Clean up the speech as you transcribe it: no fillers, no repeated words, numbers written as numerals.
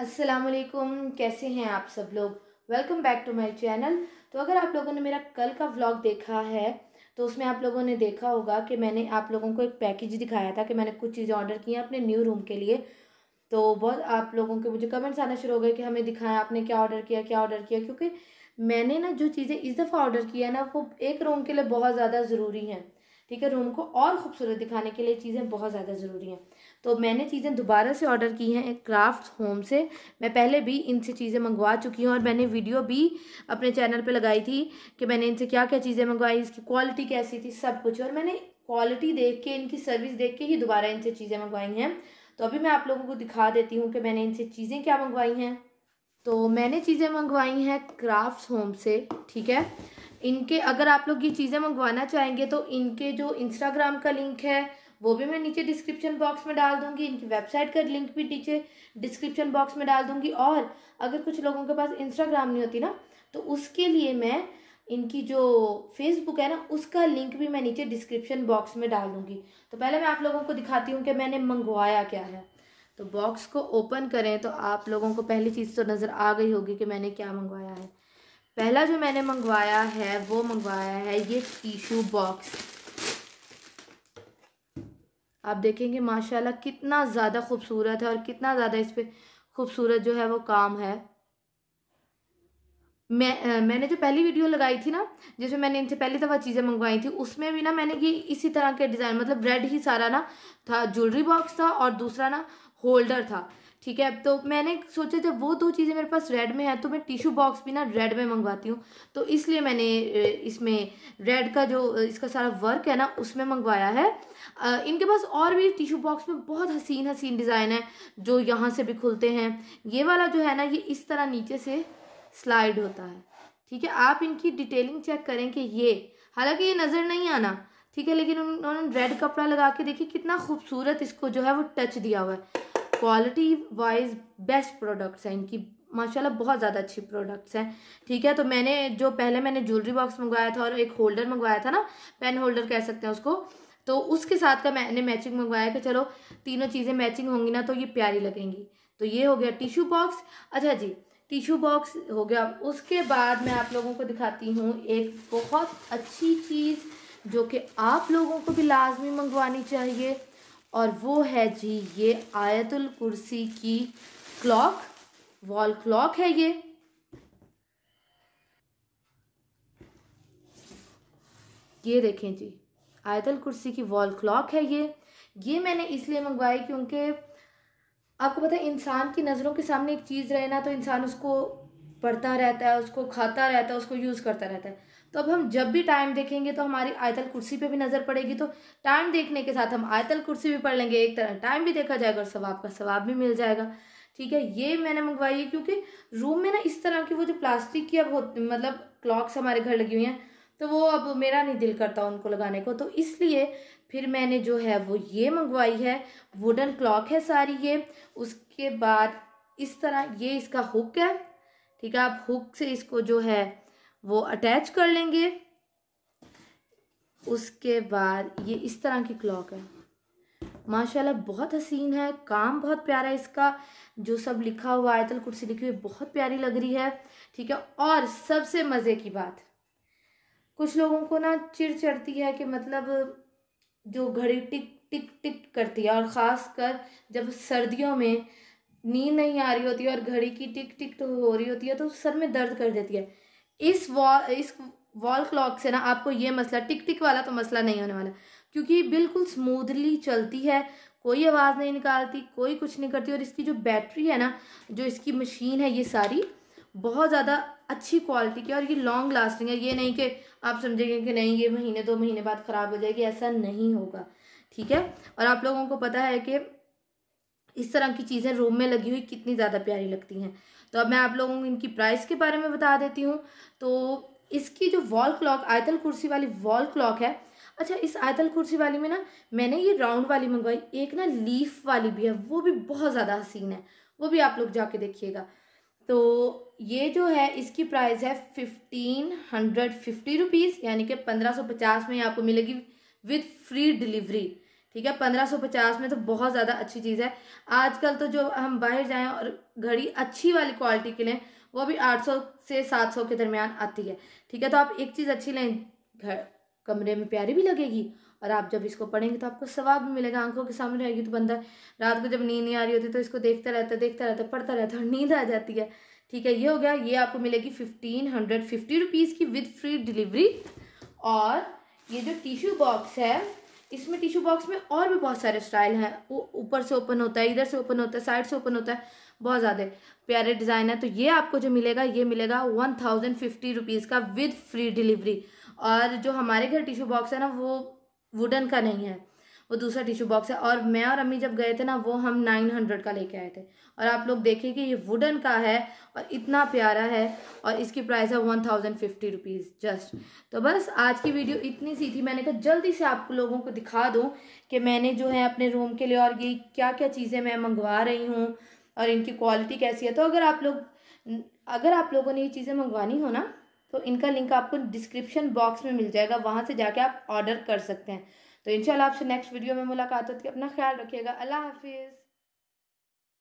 अस्सलाम वालेकुम, कैसे हैं आप सब लोग। Welcome back to my channel. तो अगर आप लोगों ने मेरा कल का व्लॉग देखा है तो उसमें आप लोगों ने देखा होगा कि मैंने आप लोगों को एक पैकेज दिखाया था कि मैंने कुछ चीज़ें ऑर्डर की हैं अपने न्यू रूम के लिए। तो बहुत आप लोगों के मुझे कमेंट्स आना शुरू हो गए कि हमें दिखाएं आपने क्या ऑर्डर किया, क्योंकि मैंने ना जो चीज़ें इस दफ़ा ऑर्डर की है ना वो एक रूम के लिए बहुत ज़्यादा ज़रूरी हैं। ठीक है, रूम को और ख़ूबसूरत दिखाने के लिए चीज़ें बहुत ज़्यादा ज़रूरी हैं। तो मैंने चीज़ें दोबारा से ऑर्डर की हैं एक क्राफ्ट होम से। मैं पहले भी इनसे चीज़ें मंगवा चुकी हूँ और मैंने वीडियो भी अपने चैनल पे लगाई थी कि मैंने इनसे क्या क्या चीज़ें मंगवाई, इसकी क्वालिटी कैसी थी, सब कुछ। और मैंने क्वालिटी देख के, इनकी सर्विस देख के ही दोबारा इनसे चीज़ें मंगवाई हैं। तो अभी मैं आप लोगों को दिखा देती हूँ कि मैंने इनसे चीज़ें क्या मंगवाई हैं। तो मैंने चीज़ें मंगवाई हैं क्राफ्ट होम से। ठीक है, इनके अगर आप लोग ये चीज़ें मंगवाना चाहेंगे तो इनके जो इंस्टाग्राम का लिंक है वो भी मैं नीचे डिस्क्रिप्शन बॉक्स में डाल दूंगी, इनकी वेबसाइट का लिंक भी नीचे डिस्क्रिप्शन बॉक्स में डाल दूंगी। और अगर कुछ लोगों के पास इंस्टाग्राम नहीं होती ना तो उसके लिए मैं इनकी जो फेसबुक है ना उसका लिंक भी मैं नीचे डिस्क्रिप्शन बॉक्स में डाल दूंगी। तो पहले मैं आप लोगों को दिखाती हूँ कि मैंने मंगवाया क्या है। तो बॉक्स को ओपन करें तो आप लोगों को पहली चीज़ तो नज़र आ गई होगी कि मैंने क्या मंगवाया है। पहला जो मैंने मंगवाया है वो मंगवाया है ये टिश्यू बॉक्स। आप देखेंगे माशाल्लाह कितना ज़्यादा खूबसूरत है और कितना ज़्यादा इस पर खूबसूरत जो है वो काम है। मैंने जो पहली वीडियो लगाई थी ना जिसमें मैंने इनसे पहली दफ़ा चीज़ें मंगवाई थी उसमें भी ना मैंने ये इसी तरह के डिज़ाइन, मतलब रेड ही सारा ना था, ज्वेलरी बॉक्स था और दूसरा ना होल्डर था। ठीक है, तो मैंने सोचा जब वो दो चीज़ें मेरे पास रेड में है तो मैं टिश्यू बॉक्स भी ना रेड में मंगवाती हूँ। तो इसलिए मैंने इसमें रेड का जो इसका सारा वर्क है ना उसमें मंगवाया है। इनके पास और भी टिश्यू बॉक्स में बहुत हसीन हसीन डिज़ाइन है जो यहाँ से भी खुलते हैं। ये वाला जो है ना ये इस तरह नीचे से स्लाइड होता है। ठीक है, आप इनकी डिटेलिंग चेक करें कि ये, हालांकि ये नज़र नहीं आना, ठीक है, लेकिन उन्होंने रेड कपड़ा लगा के देखिए कितना खूबसूरत इसको जो है वो टच दिया हुआ है। क्वालिटी वाइज बेस्ट प्रोडक्ट्स हैं इनकी, माशाल्लाह बहुत ज़्यादा अच्छी प्रोडक्ट्स हैं। ठीक है, तो मैंने ज्वेलरी बॉक्स मंगवाया था और एक होल्डर मंगवाया था ना, पेन होल्डर कह सकते हैं उसको, तो उसके साथ का मैंने मैचिंग मंगवाया कि चलो तीनों चीज़ें मैचिंग होंगी ना तो ये प्यारी लगेंगी। तो ये हो गया टिश्यू बॉक्स। अच्छा जी, टिश्यू बॉक्स हो गया। उसके बाद मैं आप लोगों को दिखाती हूँ एक बहुत अच्छी चीज़ जो कि आप लोगों को भी लाजमी मंगवानी चाहिए, और वो है जी ये आयतुल कुर्सी की क्लॉक, वॉल क्लॉक है ये देखें जी, आयतुल कुर्सी की वॉल क्लॉक है ये मैंने इसलिए मंगवाई क्योंकि आपको पता है इंसान की नज़रों के सामने एक चीज़ रहे ना तो इंसान उसको पढ़ता रहता है, उसको खाता रहता है, उसको यूज़ करता रहता है। तो अब हम जब भी टाइम देखेंगे तो हमारी आयतल कुर्सी पे भी नज़र पड़ेगी, तो टाइम देखने के साथ हम आयतल कुर्सी भी पढ़ लेंगे, एक तरह टाइम भी देखा जाएगा और सवाब का सवाब भी मिल जाएगा। ठीक है, ये मैंने मंगवाई है क्योंकि रूम में ना इस तरह की वो जो प्लास्टिक की अब मतलब क्लॉक्स हमारे घर लगी हुई हैं तो वो अब मेरा नहीं दिल करता उनको लगाने को, तो इसलिए फिर मैंने जो है वो ये मंगवाई है। वुडन क्लॉक है सारी ये। उसके बाद इस तरह ये इसका हुक है। ठीक है, आप हुक से इसको जो है वो अटैच कर लेंगे। उसके बाद ये इस तरह की क्लॉक है, माशाल्लाह बहुत हसीन है, काम बहुत प्यारा है इसका, जो सब लिखा हुआ आयतल कुर्सी लिखी हुई बहुत प्यारी लग रही है। ठीक है, और सबसे मज़े की बात, कुछ लोगों को ना चिढ़ चढ़ती है कि मतलब जो घड़ी टिक टिक टिक करती है, और ख़ास कर जब सर्दियों में नींद नहीं आ रही होती है और घड़ी की टिक टिक तो हो रही होती है तो सर में दर्द कर देती है। इस वॉल क्लॉक से ना आपको ये मसला, टिक टिक वाला तो मसला नहीं होने वाला, क्योंकि बिल्कुल स्मूथली चलती है, कोई आवाज़ नहीं निकालती, कोई कुछ नहीं करती। और इसकी जो बैटरी है ना, जो इसकी मशीन है, ये सारी बहुत ज़्यादा अच्छी क्वालिटी की, और ये लॉन्ग लास्टिंग है। ये नहीं कि आप समझेंगे कि नहीं ये महीने 2 महीने बाद ख़राब हो जाएगी, ऐसा नहीं होगा। ठीक है, और आप लोगों को पता है कि इस तरह की चीज़ें रूम में लगी हुई कितनी ज़्यादा प्यारी लगती हैं। तो अब मैं आप लोगों को इनकी प्राइस के बारे में बता देती हूँ। तो इसकी जो वॉल क्लॉक आयतल कुर्सी वाली वॉल क्लॉक है, अच्छा इस आयतल कुर्सी वाली में ना मैंने ये राउंड वाली मंगवाई, एक ना लीफ वाली भी है, वो भी बहुत ज़्यादा हसीन है, वो भी आप लोग जाके देखिएगा। तो ये जो है इसकी प्राइस है 1550 रुपीज़, यानी कि 1550 में आपको मिलेगी विद फ्री डिलीवरी। ठीक है। 1550 में तो बहुत ज़्यादा अच्छी चीज़ है। आजकल तो जो हम बाहर जाएं और घड़ी अच्छी वाली क्वालिटी के लें, वो भी 800 से 700 के दरमियान आती है, ठीक है। तो आप एक चीज़ अच्छी लें, घर कमरे में प्यारी भी लगेगी, और आप जब इसको पढ़ेंगे तो आपको सवाब भी मिलेगा, आंखों के सामने रहेगी। तो बंदा रात को जब नींद नहीं आ रही होती तो इसको देखता रहता पढ़ता रहता और नींद आ जाती है, ठीक है। ये हो गया। ये आपको मिलेगी 1550 रुपीज़ की विद फ्री डिलीवरी। और ये जो टिश्यू बॉक्स है, इसमें टिश्यू बॉक्स में और भी बहुत सारे स्टाइल हैं। वो ऊपर से ओपन होता है, इधर से ओपन होता है, साइड से ओपन होता है, बहुत ज़्यादा प्यारे डिज़ाइन है। तो ये आपको जो मिलेगा, ये मिलेगा 1050 रुपीज़ का विद फ्री डिलीवरी। और जो हमारे घर टिश्यू बॉक्स है ना, वो वुडन का नहीं है, वो दूसरा टिश्यू बॉक्स है। और मैं और अम्मी जब गए थे ना, वो हम 900 का लेके आए थे। और आप लोग देखिए कि ये वुडन का है और इतना प्यारा है, और इसकी प्राइस है 1050 रुपीज़ जस्ट। तो बस आज की वीडियो इतनी सी थी। मैंने कहा जल्दी से आप लोगों को दिखा दूँ कि मैंने जो है अपने रूम के लिए और ये क्या क्या चीज़ें मैं मंगवा रही हूँ और इनकी क्वालिटी कैसी है। तो अगर आप लोगों ने ये चीज़ें मंगवानी हो ना, तो इनका लिंक आपको डिस्क्रिप्शन बॉक्स में मिल जाएगा, वहाँ से जाके आप ऑर्डर कर सकते हैं। तो इंशाल्लाह आपसे नेक्स्ट वीडियो में मुलाकात होती है। अपना ख्याल रखिएगा। अल्लाह हाफिज़।